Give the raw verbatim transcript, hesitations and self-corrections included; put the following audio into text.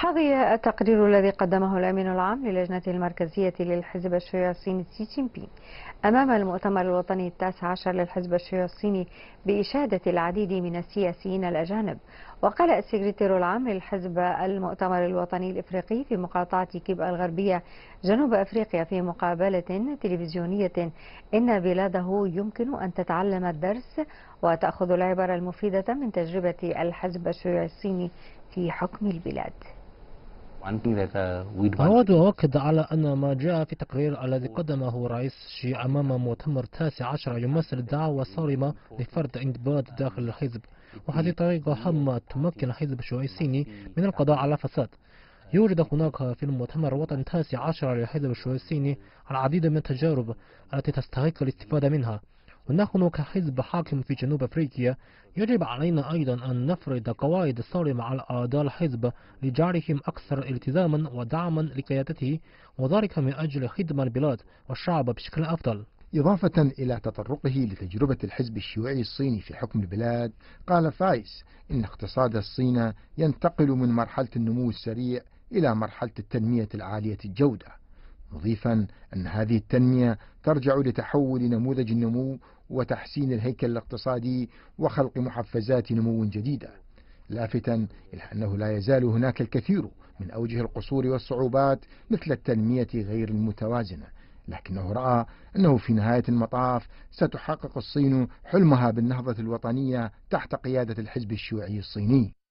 حظي التقرير الذي قدمه الأمين العام للجنة المركزية للحزب الشيوعي الصيني سي جين بينغ أمام المؤتمر الوطني التاسع عشر للحزب الشيوعي الصيني بإشادة العديد من السياسيين الأجانب. وقال السكرتير العام للحزب المؤتمر الوطني الإفريقي في مقاطعة كيبا الغربية جنوب أفريقيا في مقابلة تلفزيونية إن بلاده يمكن أن تتعلم الدرس وتأخذ العبر المفيدة من تجربة الحزب الشيوعي الصيني في حكم البلاد. أود أن أؤكد على أن ما جاء في التقرير الذي قدمه رئيس شي أمام مؤتمر التاسع عشر يمثل دعوة صارمة لفرض انضباط داخل الحزب، وهذه طريقة هامة تمكن الحزب الشيوعي الصيني من القضاء على الفساد. يوجد هناك في المؤتمر الوطني التاسع عشر للحزب الشيوعي الصيني العديد من التجارب التي تستحق الاستفادة منها، ونحن كحزب حاكم في جنوب أفريقيا يجب علينا أيضا أن نفرض قواعد صارمة على أعضاء الحزب لجعلهم أكثر التزاما ودعما لقيادته، وذلك من أجل خدمة البلاد والشعب بشكل أفضل. إضافة إلى تطرقه لتجربة الحزب الشيوعي الصيني في حكم البلاد، قال فايس إن اقتصاد الصين ينتقل من مرحلة النمو السريع إلى مرحلة التنمية العالية الجودة، مضيفا أن هذه التنمية ترجع لتحول نموذج النمو وتحسين الهيكل الاقتصادي وخلق محفزات نمو جديدة، لافتا إلى أنه لا يزال هناك الكثير من أوجه القصور والصعوبات مثل التنمية غير المتوازنة، لكنه رأى أنه في نهاية المطاف ستحقق الصين حلمها بالنهضة الوطنية تحت قيادة الحزب الشيوعي الصيني.